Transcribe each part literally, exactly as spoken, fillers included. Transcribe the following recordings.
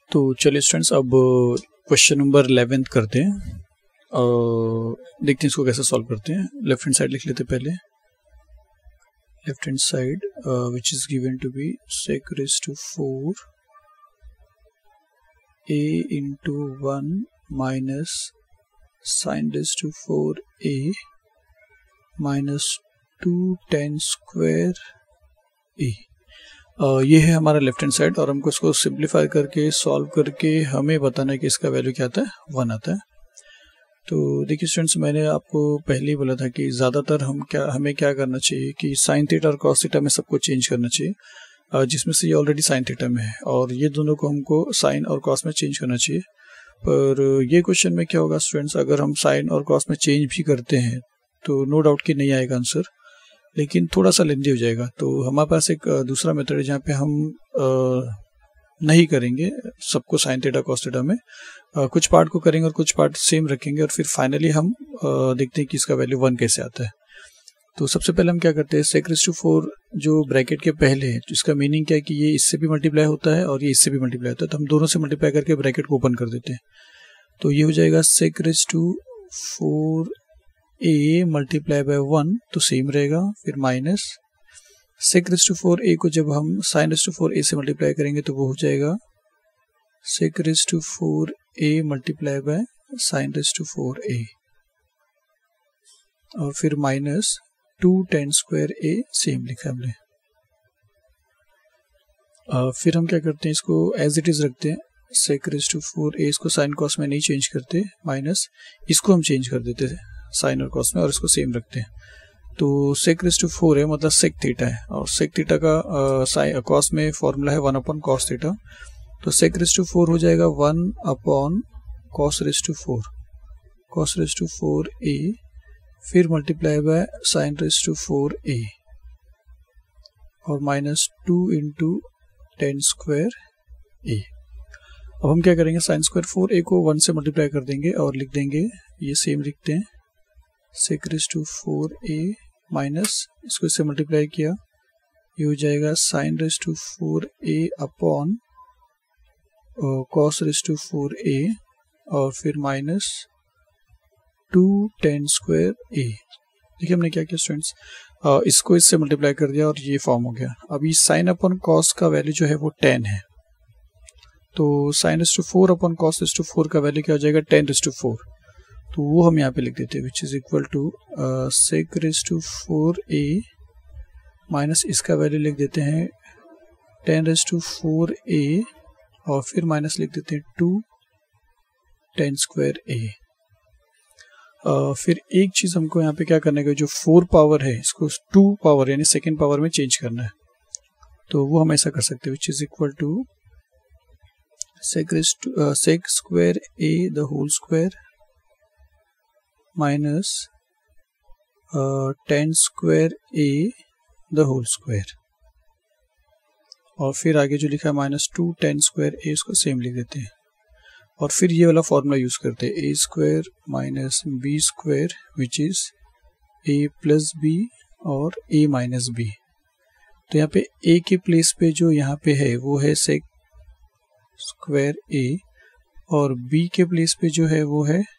तो चलिए स्टूडेंट्स, अब क्वेश्चन नंबर इलेवेंथ करते हैं। uh, देखते हैं इसको कैसे सॉल्व करते हैं। लेफ्ट हैंड साइड लिख लेते हैं पहले। Left hand side which is given to be sec raised to four a into one minus sin raised to four a minus two tan square a। Uh, ये है हमारा left hand side, और हमको इसको सिंप्लीफाई करके solve करके हमें बताना है कि इसका वैल्यू क्या आता है, वन आता है। तो देखिए स्टूडेंट्स, मैंने आपको पहले ही बोला था कि ज़्यादातर हम क्या हमें क्या करना चाहिए कि साइन थीटा और कॉस थीटा में सबको चेंज करना चाहिए, uh, जिसमें से ये ऑलरेडी साइन थीटा में है और ये दोनों को हमको साइन और कॉस में चेंज करना चाहिए। पर ये क्वेश्चन में क्या होगा स्टूडेंट्स, अगर हम साइन और कॉस में चेंज भी करते हैं तो नो डाउट कि नहीं आएगा आंसर, लेकिन थोड़ा सा लेंदी हो जाएगा। तो हमारे पास एक दूसरा मेथड है जहाँ पे हम आ, नहीं करेंगे सबको साइन थीटा कॉस थीटा में, आ, कुछ पार्ट को करेंगे और कुछ पार्ट सेम रखेंगे, और फिर फाइनली हम आ, देखते हैं कि इसका वैल्यू वन कैसे आता है। तो सबसे पहले हम क्या करते हैं, sec raised to फोर जो ब्रैकेट के पहले है, जिसका मीनिंग क्या है कि ये इससे भी मल्टीप्लाई होता है और ये इससे भी मल्टीप्लाई होता है, तो हम दोनों से मल्टीप्लाई करके ब्रैकेट को ओपन कर देते हैं। तो ये हो जाएगा sec raised to four a multiply by one, तो सेम रहेगा। फिर minus sec raised to four a को जब हम sin raised to four a से मल्टीप्लाई करेंगे तो वो हो जाएगा sec raised to four a multiply by sin raised to four a, और फिर minus two tan square a, same लिखा हमने। uh, फिर हम क्या करते हैं, इसको एज इट इज रखते हैं, sec raised to four a, इसको साइन कॉस में नहीं चेंज करते, माइनस इसको हम चेंज कर देते हैं साइन और कॉस में, और इसको सेम रखते हैं। तो sec raised to फोर है मतलब sec थीटा है, और sec थीटा का साइन कॉस में फॉर्मूला है वन अपॉन कॉस थीटा, तो sec raised to फोर हो जाएगा one upon cos raised to four, cos raised to four a, फिर multiply by sin raised to four a, और minus two into tan square a। अब हम क्या करेंगे, sine square four a को one से मल्टीप्लाई कर देंगे और लिख देंगे, ये सेम लिखते हैं, sec raised to four a minus इसको इससे मल्टीप्लाई किया, ये हो जाएगा sin raised to four a upon cos raised to four a, और फिर minus two tan square a। देखिए हमने क्या किया स्टूडेंट्स, इसको इससे मल्टीप्लाई कर दिया और ये फॉर्म हो गया। अभी sin अपॉन cos का वैल्यू जो है वो टेन है, तो sin raised to four upon cos raised to four का वैल्यू क्या हो जाएगा, टेन raised to फोर, तो वो हम यहाँ पे लिख देते हैं, which is equal to sec raised to four a minus इसका वैल्यू लिख देते हैं tan raised to four a, और फिर माइनस लिख देते हैं two tan square a। uh, फिर एक चीज हमको यहाँ पे क्या करने का, जो फोर पावर है इसको टू पावर यानी सेकेंड पावर में चेंज करना है, तो वो हम ऐसा कर सकते हैं, which is equal to sec raised to sec square a the whole square minus tan square a the whole square, और फिर आगे जो लिखा है minus two tan square a, इसको सेम लिख देते हैं, और फिर ये वाला फॉर्मूला यूज करते हैं, a square minus b square which is a plus b और a माइनस बी। तो यहाँ पे a के प्लेस पे जो यहाँ पे है वो है sec स्क्वायर a, और b के प्लेस पे जो है वो है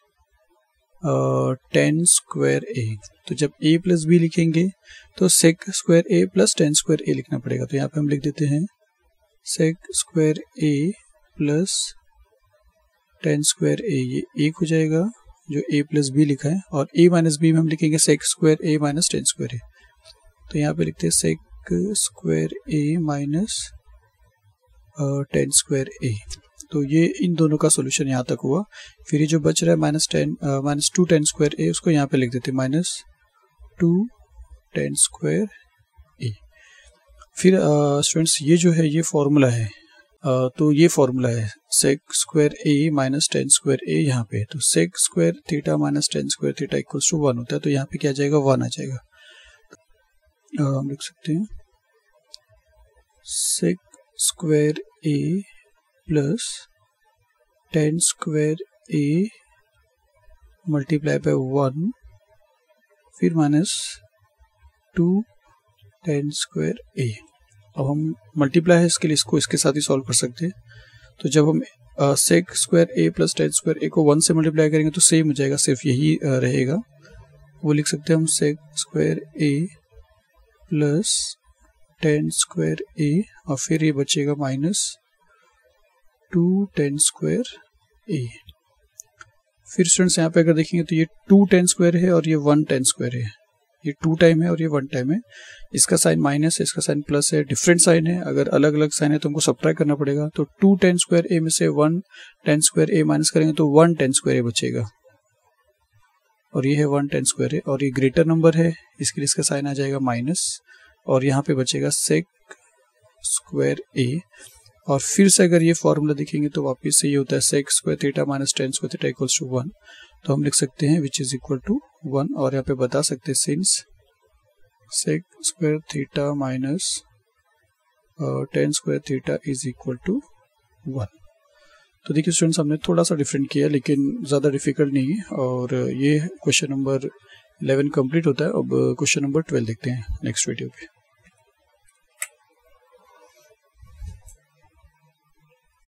टेन स्क्वायर a। तो जब a प्लस बी लिखेंगे तो sec square a plus tan square a लिखना पड़ेगा, तो यहाँ पे हम लिख देते हैं sec square a plus tan square a, ये एक हो जाएगा जो a प्लस बी लिखा है, और a माइनस बी में हम लिखेंगे sec square a minus tan square a, तो यहाँ पे लिखते हैं sec square a minus tan square a। तो ये इन दोनों का सॉल्यूशन यहाँ तक हुआ। फिर ये जो बच रहा है minus tan minus two tan square a, उसको यहाँ पे लिख देते हैं minus two tan square a. फिर स्टूडेंट्स ये जो है ये फॉर्मूला है, आ, तो ये फॉर्मूला है sec square a minus tan square a यहाँ पे, तो sec square theta minus tan square theta equals to one होता है, तो यहाँ पे क्या जाएगा, वन आ जाएगा। आ, हम लिख सकते हैं sec square a plus tan square a multiply by one, फिर minus two tan square a। अब हम मल्टीप्लाई है इसके लिए, इसको इसके साथ ही सॉल्व कर सकते हैं। तो जब हम sec square a plus tan square a को वन से मल्टीप्लाई करेंगे तो सेम हो जाएगा, सिर्फ यही uh, रहेगा। वो लिख सकते हैं हम sec square a plus tan square a और फिर ये बचेगा minus two tan square a. फिर स्टूडेंट्स यहाँ पे अगर देखेंगे तो ये टू टेन स्क्वायर है और ये वन टेन स्क्वायर है, ये टू टाइम है और ये वन टाइम है। इसका साइन माइनस है, इसका साइन प्लस है, डिफरेंट साइन है। अगर अलग अलग साइन है तो हमको सब्ट्रैक्ट करना पड़ेगा। तो टू टेन स्क्वायर ए में से one tan square a minus करेंगे तो वन टेन स्क्वायर ए बचेगा और ये है वन टेन स्क्वायर ए और ये ग्रेटर नंबर है, इसके लिए इसका साइन आ जाएगा माइनस और यहाँ पे बचेगा सेक स्क्वायर ए। और फिर से अगर ये फॉर्मूला देखेंगे तो वापस से ये होता है sec square theta minus tan square theta equals to one. तो हम लिख सकते हैं which is equal to one और यहाँ पे बता सकते हैं since sec square theta minus tan square theta is equal to one. तो देखिए स्टूडेंट्स, हमने थोड़ा सा डिफरेंट किया लेकिन ज़्यादा डिफिकल्ट नहीं है और ये क्वेश्चन नंबर इलेवन कंप्लीट होता है। अब क्वेश्चन नंबर ट्वेल्व देखते हैं नेक्स्ट वीडियो पे।